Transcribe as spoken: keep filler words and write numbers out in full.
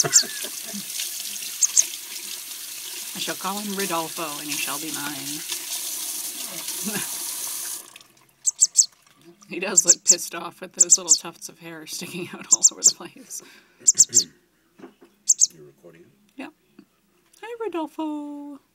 I shall call him Rudolfo, and he shall be mine. He does look pissed off with those little tufts of hair sticking out all over the place. You're recording it? Yep. Hi, Rudolfo.